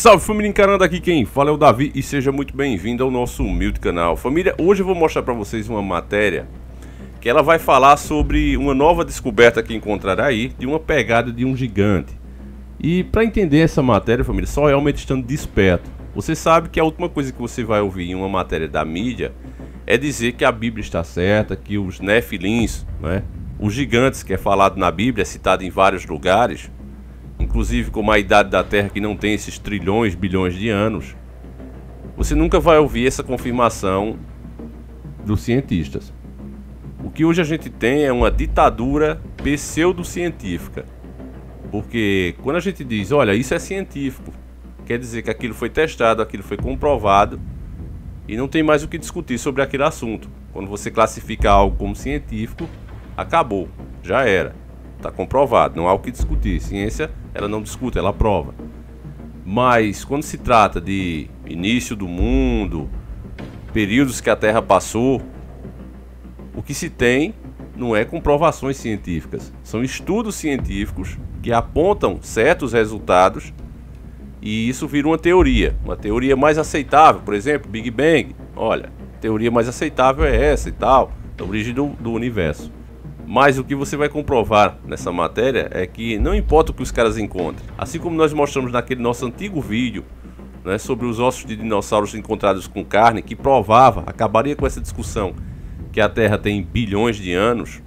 salve família encarando, aqui quem fala é o Davi e seja muito bem-vindo ao nosso humilde canal. Família, hoje eu vou mostrar para vocês uma matéria que ela vai falar sobre uma nova descoberta que encontrará aí de uma pegada de um gigante. E para entender essa matéria, família, só realmente estando desperto. Você sabe que a última coisa que você vai ouvir em uma matéria da mídia é dizer que a Bíblia está certa, que os Nefilins, né, os gigantes que é falado na Bíblia, é citado em vários lugares, inclusive como a idade da Terra que não tem esses trilhões, bilhões de anos, você nunca vai ouvir essa confirmação dos cientistas. O que hoje a gente tem é uma ditadura pseudocientífica, porque quando a gente diz, olha, isso é científico, quer dizer que aquilo foi testado, aquilo foi comprovado e não tem mais o que discutir sobre aquele assunto. Quando você classifica algo como científico, acabou, já era, está comprovado, não há o que discutir. Ciência, ela não discute, ela prova. Mas quando se trata de início do mundo, períodos que a Terra passou, o que se tem não é comprovações científicas, são estudos científicos que apontam certos resultados e isso vira uma teoria mais aceitável. Por exemplo, Big Bang, olha, a teoria mais aceitável é essa e tal, da origem do universo. Mas o que você vai comprovar nessa matéria é que não importa o que os caras encontrem, assim como nós mostramos naquele nosso antigo vídeo, né, sobre os ossos de dinossauros encontrados com carne, que provava, acabaria com essa discussão, que a Terra tem bilhões de anos.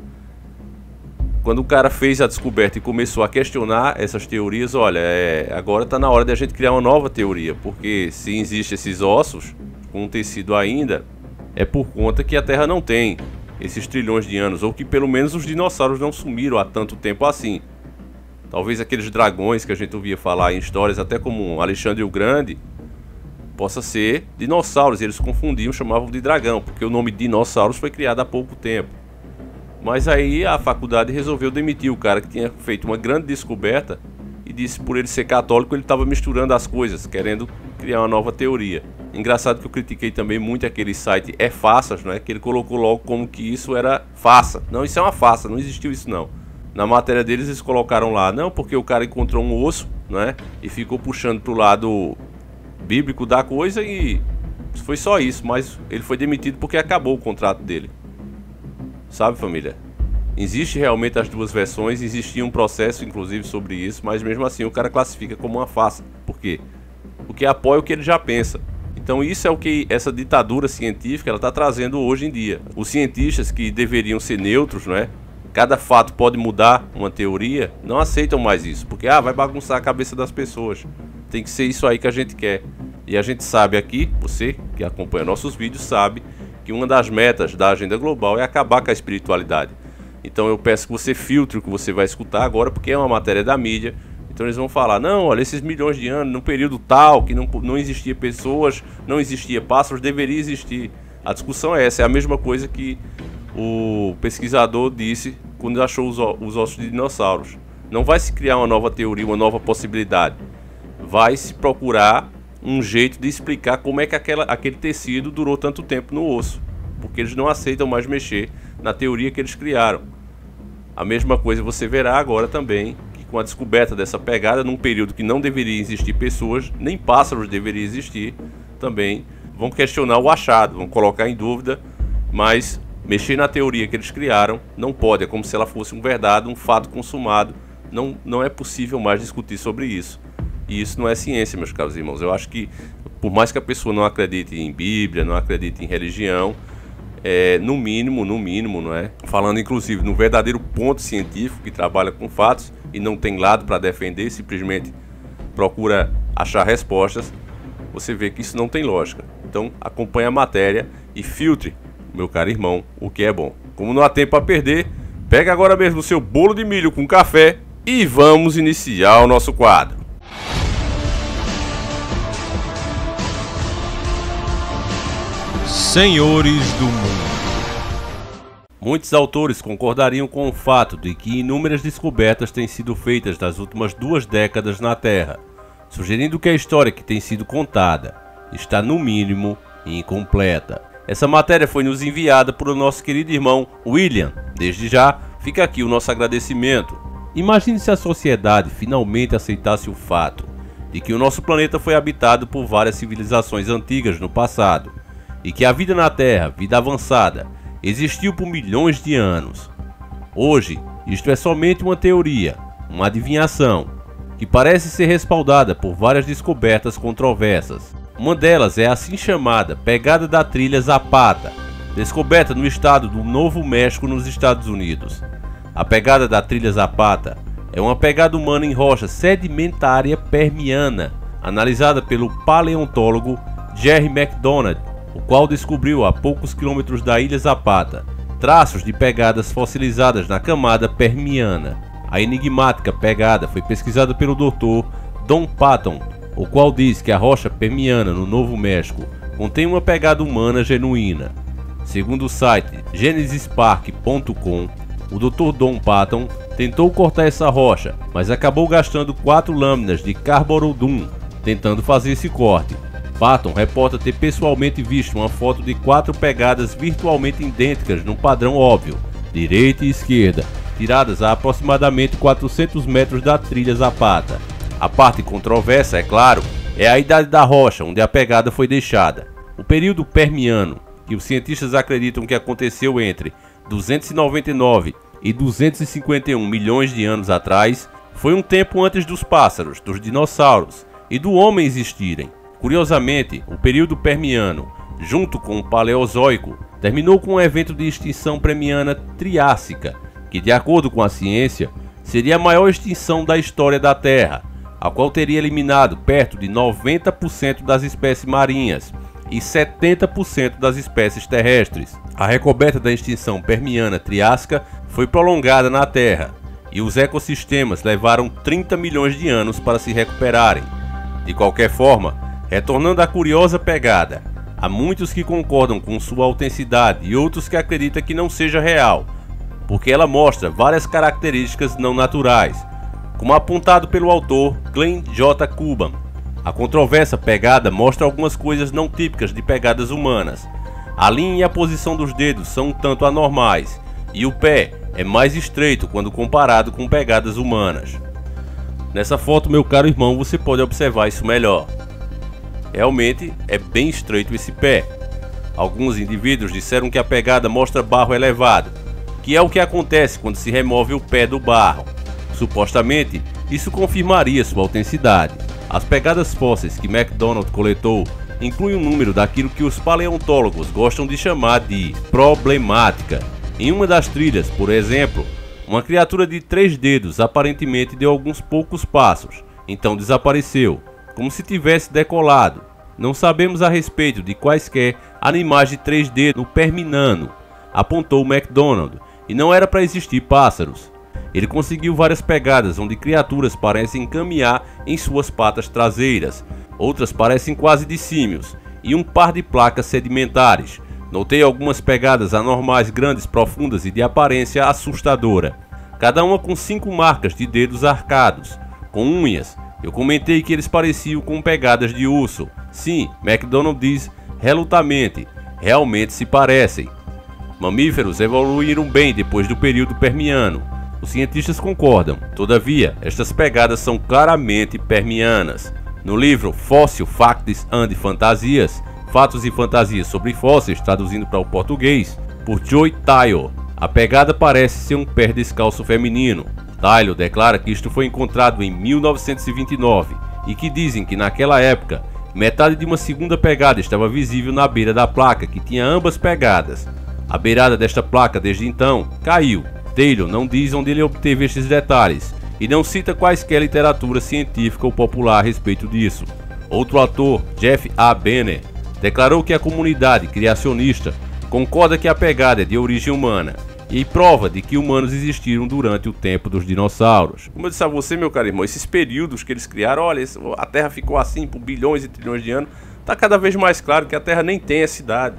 Quando o cara fez a descoberta e começou a questionar essas teorias, olha, agora está na hora de a gente criar uma nova teoria, porque se existem esses ossos com um tecido ainda, é por conta que a Terra não tem esses trilhões de anos, ou que pelo menos os dinossauros não sumiram há tanto tempo assim. Talvez aqueles dragões que a gente ouvia falar em histórias, até como Alexandre o Grande, possa ser dinossauros, eles confundiam, chamavam de dragão, porque o nome dinossauros foi criado há pouco tempo. Mas aí a faculdade resolveu demitir o cara que tinha feito uma grande descoberta e disse por ele ser católico ele estava misturando as coisas, querendo criar uma nova teoria. Engraçado que eu critiquei também muito aquele site Faças, né, que ele colocou logo como que isso era farsa. Não, isso é uma farsa, não existiu isso não. Na matéria deles eles colocaram lá, não, porque o cara encontrou um osso, né, e ficou puxando pro lado bíblico da coisa e foi só isso, mas ele foi demitido porque acabou o contrato dele. Sabe, família? Existe realmente as duas versões, existia um processo inclusive sobre isso, mas mesmo assim o cara classifica como uma farsa. Por quê? Porque apoia o que ele já pensa. Então isso é o que essa ditadura científica ela está trazendo hoje em dia. Os cientistas que deveriam ser neutros, né? Cada fato pode mudar uma teoria, não aceitam mais isso, porque vai bagunçar a cabeça das pessoas. Tem que ser isso aí que a gente quer. E a gente sabe aqui, você que acompanha nossos vídeos sabe, que uma das metas da agenda global é acabar com a espiritualidade. Então eu peço que você filtre o que você vai escutar agora, porque é uma matéria da mídia. Então eles vão falar, não, olha, esses milhões de anos, num período tal, que não existia pessoas, não existia pássaros, deveria existir. A discussão é essa, é a mesma coisa que o pesquisador disse quando achou os ossos de dinossauros. Não vai se criar uma nova teoria, uma nova possibilidade. Vai se procurar um jeito de explicar como é que aquele tecido durou tanto tempo no osso, porque eles não aceitam mais mexer na teoria que eles criaram. A mesma coisa você verá agora também, que com a descoberta dessa pegada, num período que não deveria existir pessoas, nem pássaros deveriam existir, também vão questionar o achado, vão colocar em dúvida, mas mexer na teoria que eles criaram não pode, é como se ela fosse uma verdade, um fato consumado, não é possível mais discutir sobre isso. E isso não é ciência, meus caros irmãos. Eu acho que, por mais que a pessoa não acredite em Bíblia, não acredite em religião, no mínimo, não é? Falando inclusive no verdadeiro ponto científico que trabalha com fatos e não tem lado para defender, simplesmente procura achar respostas, você vê que isso não tem lógica. Então acompanhe a matéria e filtre, meu caro irmão, o que é bom. Como não há tempo a perder, pega agora mesmo o seu bolo de milho com café e vamos iniciar o nosso quadro. Senhores do Mundo. Muitos autores concordariam com o fato de que inúmeras descobertas têm sido feitas nas últimas 2 décadas na Terra, sugerindo que a história que tem sido contada está no mínimo incompleta. Essa matéria foi nos enviada por o nosso querido irmão William. Desde já, fica aqui o nosso agradecimento. Imagine se a sociedade finalmente aceitasse o fato de que o nosso planeta foi habitado por várias civilizações antigas no passado, e que a vida na Terra, vida avançada, existiu por milhões de anos. Hoje, isto é somente uma teoria, uma adivinhação, que parece ser respaldada por várias descobertas controversas. Uma delas é a assim chamada pegada da trilha Zapata, descoberta no estado do Novo México, nos Estados Unidos. A pegada da trilha Zapata é uma pegada humana em rocha sedimentária permiana, analisada pelo paleontólogo Jerry McDonald, o qual descobriu a poucos quilômetros da ilha Zapata traços de pegadas fossilizadas na camada permiana. A enigmática pegada foi pesquisada pelo Dr. Don Patton, o qual diz que a rocha permiana no Novo México contém uma pegada humana genuína. Segundo o site genesispark.com, o Dr. Don Patton tentou cortar essa rocha, mas acabou gastando 4 lâminas de carborundum tentando fazer esse corte. Patton reporta ter pessoalmente visto uma foto de 4 pegadas virtualmente idênticas num padrão óbvio, direita e esquerda, tiradas a aproximadamente 400 metros da trilha Zapata. A parte controversa, é claro, é a idade da rocha onde a pegada foi deixada. O período permiano, que os cientistas acreditam que aconteceu entre 299 e 251 milhões de anos atrás, foi um tempo antes dos pássaros, dos dinossauros e do homem existirem. Curiosamente, o período permiano, junto com o Paleozoico, terminou com um evento de extinção permiana triássica, que, de acordo com a ciência, seria a maior extinção da história da Terra, a qual teria eliminado perto de 90% das espécies marinhas e 70% das espécies terrestres. A recoberta da extinção permiana triássica foi prolongada na Terra, e os ecossistemas levaram 30 milhões de anos para se recuperarem. De qualquer forma, retornando à curiosa pegada, há muitos que concordam com sua autenticidade e outros que acreditam que não seja real, porque ela mostra várias características não naturais, como apontado pelo autor Glenn J. Cuban. A controversa pegada mostra algumas coisas não típicas de pegadas humanas. A linha e a posição dos dedos são um tanto anormais, e o pé é mais estreito quando comparado com pegadas humanas. Nessa foto, meu caro irmão, você pode observar isso melhor. Realmente é bem estreito esse pé. Alguns indivíduos disseram que a pegada mostra barro elevado, que é o que acontece quando se remove o pé do barro. Supostamente, isso confirmaria sua autenticidade. As pegadas fósseis que McDonald coletou incluem um número daquilo que os paleontólogos gostam de chamar de problemática. Em uma das trilhas, por exemplo, uma criatura de 3 dedos aparentemente deu alguns poucos passos, então desapareceu, como se tivesse decolado. Não sabemos a respeito de quaisquer animais de 3 dedos no Permiano, apontou McDonald, e não era para existir pássaros. Ele conseguiu várias pegadas onde criaturas parecem caminhar em suas patas traseiras, outras parecem quase de símios, e um par de placas sedimentares. Notei algumas pegadas anormais grandes, profundas e de aparência assustadora, cada uma com 5 marcas de dedos arcados, com unhas. Eu comentei que eles pareciam com pegadas de urso. Sim, McDonald diz relutamente, realmente se parecem. Mamíferos evoluíram bem depois do período permiano. Os cientistas concordam, todavia, estas pegadas são claramente permianas. No livro Fossil Facts and Fantasias, Fatos e Fantasias sobre Fósseis, traduzindo para o português, por Joy Taylor, a pegada parece ser um pé descalço feminino. Taylor declara que isto foi encontrado em 1929 e que dizem que naquela época, metade de uma segunda pegada estava visível na beira da placa que tinha ambas pegadas. A beirada desta placa desde então caiu. Taylor não diz onde ele obteve estes detalhes e não cita quaisquer literatura científica ou popular a respeito disso. Outro autor, Jeff A. Benner, declarou que a comunidade criacionista concorda que a pegada é de origem humana e prova de que humanos existiram durante o tempo dos dinossauros. Como eu disse a você, meu caro irmão, esses períodos que eles criaram, olha, a Terra ficou assim por bilhões e trilhões de anos, está cada vez mais claro que a Terra nem tem essa idade.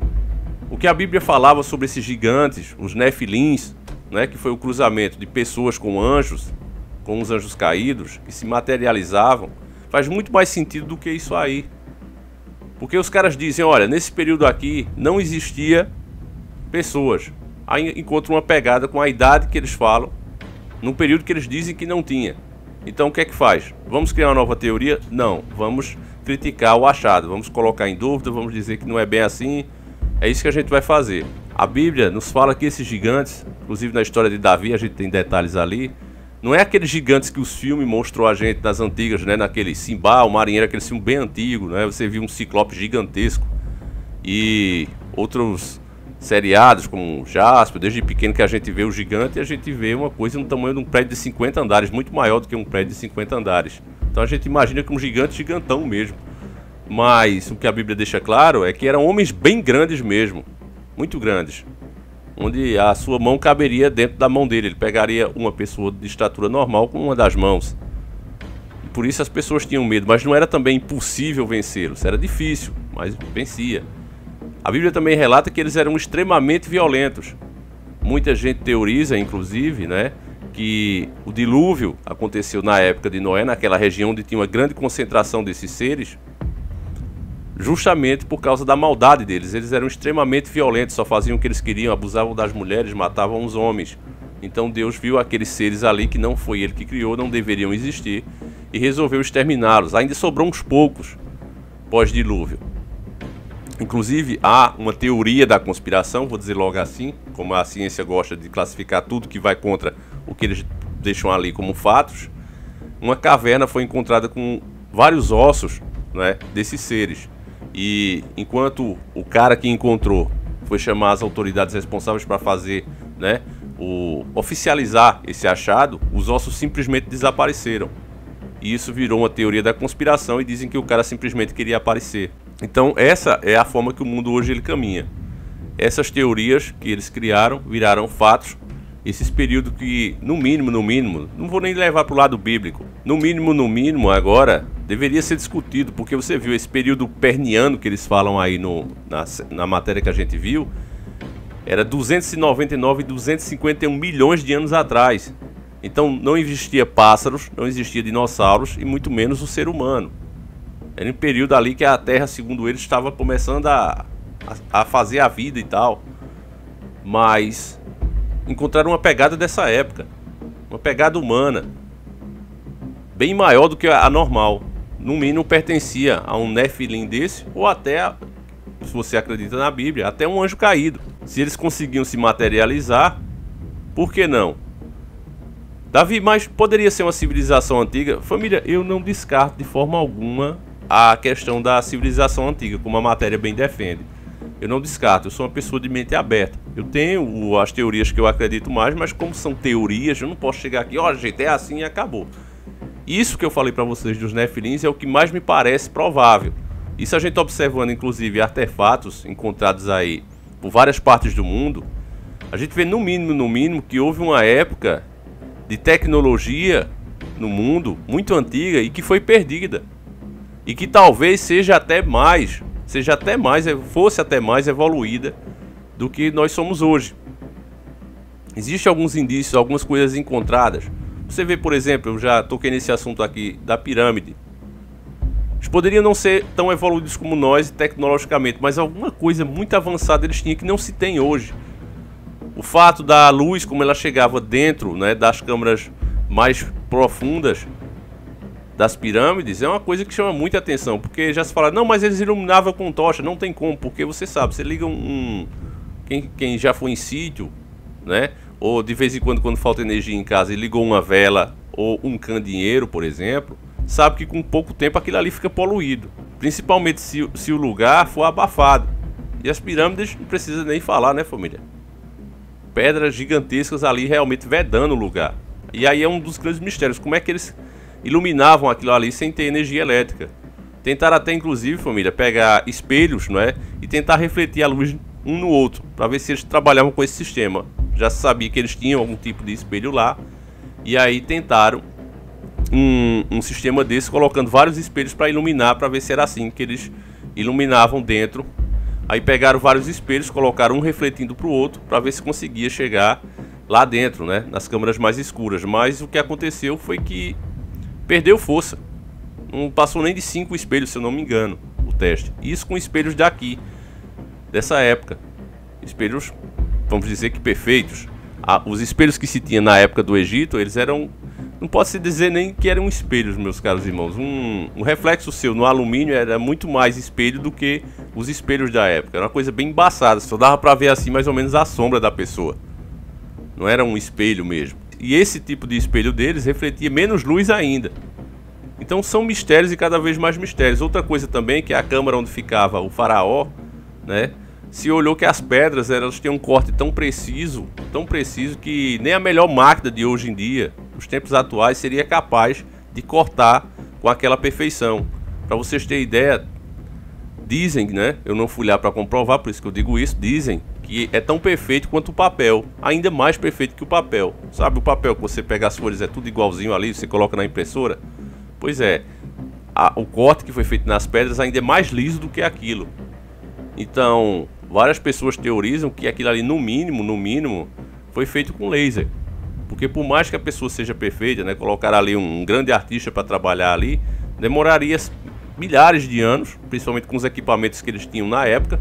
O que a Bíblia falava sobre esses gigantes, os nefilins, né, que foi o cruzamento de pessoas com anjos, com os anjos caídos, que se materializavam, faz muito mais sentido do que isso aí. Porque os caras dizem, olha, nesse período aqui não existia pessoas. Aí encontram uma pegada com a idade que eles falam, num período que eles dizem que não tinha. Então o que é que faz? Vamos criar uma nova teoria? Não, vamos criticar o achado, vamos colocar em dúvida, vamos dizer que não é bem assim. É isso que a gente vai fazer. A Bíblia nos fala que esses gigantes, inclusive na história de Davi, a gente tem detalhes ali, não é aqueles gigantes que os filmes mostrou a gente das antigas, né? Naquele Simba, o Marinheiro, aquele filme bem antigo, né? Você viu um ciclope gigantesco. E outros seriados como Jasper, desde pequeno que a gente vê o gigante, e a gente vê uma coisa no tamanho de um prédio de 50 andares, muito maior do que um prédio de 50 andares. Então a gente imagina que um gigante, gigantão mesmo. Mas o que a Bíblia deixa claro é que eram homens bem grandes mesmo, muito grandes, onde a sua mão caberia dentro da mão dele. Ele pegaria uma pessoa de estatura normal com uma das mãos. E por isso as pessoas tinham medo, mas não era também impossível vencê-los, era difícil, mas vencia. A Bíblia também relata que eles eram extremamente violentos. Muita gente teoriza, inclusive, né, que o dilúvio aconteceu na época de Noé, naquela região onde tinha uma grande concentração desses seres, justamente por causa da maldade deles. Eles eram extremamente violentos, só faziam o que eles queriam, abusavam das mulheres, matavam os homens. Então Deus viu aqueles seres ali que não foi ele que criou, não deveriam existir, e resolveu exterminá-los. Ainda sobrou uns poucos pós-dilúvio. Inclusive há uma teoria da conspiração, vou dizer logo assim, como a ciência gosta de classificar tudo que vai contra o que eles deixam ali como fatos. Uma caverna foi encontrada com vários ossos, né, desses seres. E enquanto o cara que encontrou foi chamar as autoridades responsáveis para fazer, né, oficializar esse achado, os ossos simplesmente desapareceram. E isso virou uma teoria da conspiração e dizem que o cara simplesmente queria aparecer. Então essa é a forma que o mundo hoje ele caminha. Essas teorias que eles criaram viraram fatos. Esses períodos que, no mínimo, não vou nem levar para o lado bíblico, no mínimo agora, deveria ser discutido, porque você viu esse período perniano que eles falam aí na matéria que a gente viu, era 299 e 251 milhões de anos atrás. Então não existia pássaros, não existia dinossauros e muito menos o ser humano. Era um período ali que a Terra, segundo eles, estava começando a fazer a vida e tal. Mas encontraram uma pegada dessa época, uma pegada humana, bem maior do que a normal. No mínimo pertencia a um Nefilim desse, ou até, se você acredita na Bíblia, até um anjo caído. Se eles conseguiam se materializar, por que não? Davi, mas poderia ser uma civilização antiga? Família, eu não descarto de forma alguma a questão da civilização antiga, como a matéria bem defende. Eu não descarto, eu sou uma pessoa de mente aberta. Eu tenho as teorias que eu acredito mais, mas como são teorias, eu não posso chegar aqui, ó, gente, é assim e acabou. Isso que eu falei para vocês dos Nefilins é o que mais me parece provável. Isso a gente observando, inclusive, artefatos encontrados aí por várias partes do mundo, a gente vê no mínimo, que houve uma época de tecnologia no mundo muito antiga e que foi perdida. E que talvez fosse até mais evoluída do que nós somos hoje. Existem alguns indícios, algumas coisas encontradas. Você vê, por exemplo, eu já toquei nesse assunto aqui da pirâmide. Eles poderiam não ser tão evoluídos como nós tecnologicamente, mas alguma coisa muito avançada eles tinham que não se tem hoje. O fato da luz, como ela chegava dentro, né, das câmaras mais profundas das pirâmides, é uma coisa que chama muita atenção, porque já se fala, não, mas eles iluminavam com tocha. Não tem como, porque você sabe, você liga quem já foi em sítio, né, ou de vez em quando falta energia em casa e ligou uma vela ou um candeeiro, por exemplo, sabe que com pouco tempo aquilo ali fica poluído, principalmente se o lugar for abafado. E as pirâmides não precisa nem falar, né, família? Pedras gigantescas ali realmente vedando o lugar. E aí é um dos grandes mistérios, como é que eles iluminavam aquilo ali sem ter energia elétrica. Tentaram até, inclusive, família, pegar espelhos, não é? E tentar refletir a luz um no outro, para ver se eles trabalhavam com esse sistema. Já se sabia que eles tinham algum tipo de espelho lá, e aí tentaram um sistema desse, colocando vários espelhos para iluminar, para ver se era assim que eles iluminavam dentro. Aí pegaram vários espelhos, colocaram um refletindo para o outro, para ver se conseguia chegar lá dentro, né? Nas câmaras mais escuras. Mas o que aconteceu foi que perdeu força. Não passou nem de 5 espelhos, se eu não me engano, o teste. Isso com espelhos daqui, dessa época. Espelhos, vamos dizer que perfeitos. Os espelhos que se tinha na época do Egito, eles eram Não pode se dizer nem que eram espelhos, meus caros irmãos. Um reflexo seu no alumínio era muito mais espelho do que os espelhos da época. Era uma coisa bem embaçada, só dava pra ver assim mais ou menos a sombra da pessoa. Não era um espelho mesmo. E esse tipo de espelho deles refletia menos luz ainda. Então são mistérios e cada vez mais mistérios. Outra coisa também, que é a câmara onde ficava o faraó, né? Se olhou que as pedras, elas tinham um corte tão preciso que nem a melhor máquina de hoje em dia, nos tempos atuais, seria capaz de cortar com aquela perfeição. Para vocês terem ideia, dizem, né? Eu não fui lá para comprovar, por isso que eu digo isso. Dizem que é tão perfeito quanto o papel, ainda mais perfeito que o papel. Sabe o papel que você pega as folhas, é tudo igualzinho ali, você coloca na impressora? Pois é, o corte que foi feito nas pedras ainda é mais liso do que aquilo. Então, várias pessoas teorizam que aquilo ali, no mínimo, foi feito com laser. Porque por mais que a pessoa seja perfeita, né, colocar ali um grande artista para trabalhar ali, demoraria milhares de anos, principalmente com os equipamentos que eles tinham na época.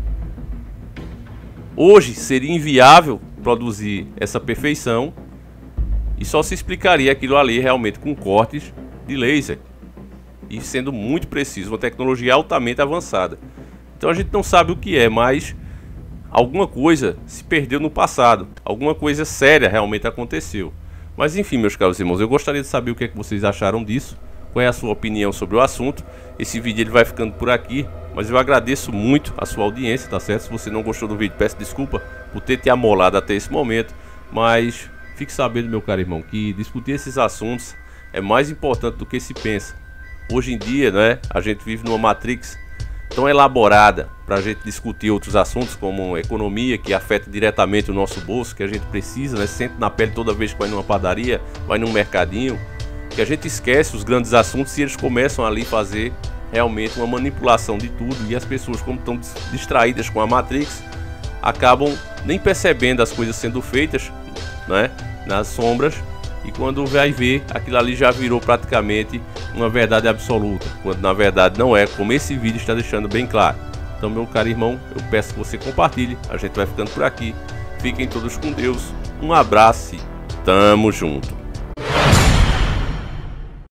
Hoje seria inviável produzir essa perfeição e só se explicaria aquilo ali realmente com cortes de laser e sendo muito preciso, uma tecnologia altamente avançada. Então a gente não sabe o que é, mas alguma coisa se perdeu no passado, alguma coisa séria realmente aconteceu. Mas enfim, meus caros irmãos, eu gostaria de saber o que é que vocês acharam disso, qual é a sua opinião sobre o assunto. Esse vídeo ele vai ficando por aqui, mas eu agradeço muito a sua audiência, tá certo? Se você não gostou do vídeo, peço desculpa por ter te amolado até esse momento, mas fique sabendo, meu caro irmão, que discutir esses assuntos é mais importante do que se pensa. Hoje em dia, né, a gente vive numa matrix tão elaborada para a gente discutir outros assuntos como economia, que afeta diretamente o nosso bolso, que a gente precisa, né, sente na pele toda vez que vai numa padaria, vai num mercadinho, que a gente esquece os grandes assuntos e eles começam ali a fazer realmente uma manipulação de tudo, e as pessoas, como estão distraídas com a Matrix, acabam nem percebendo as coisas sendo feitas, né, nas sombras, e quando vai ver, aquilo ali já virou praticamente uma verdade absoluta, quando na verdade não é, como esse vídeo está deixando bem claro. Então, meu caro irmão, eu peço que você compartilhe, a gente vai ficando por aqui, fiquem todos com Deus, um abraço e tamo junto.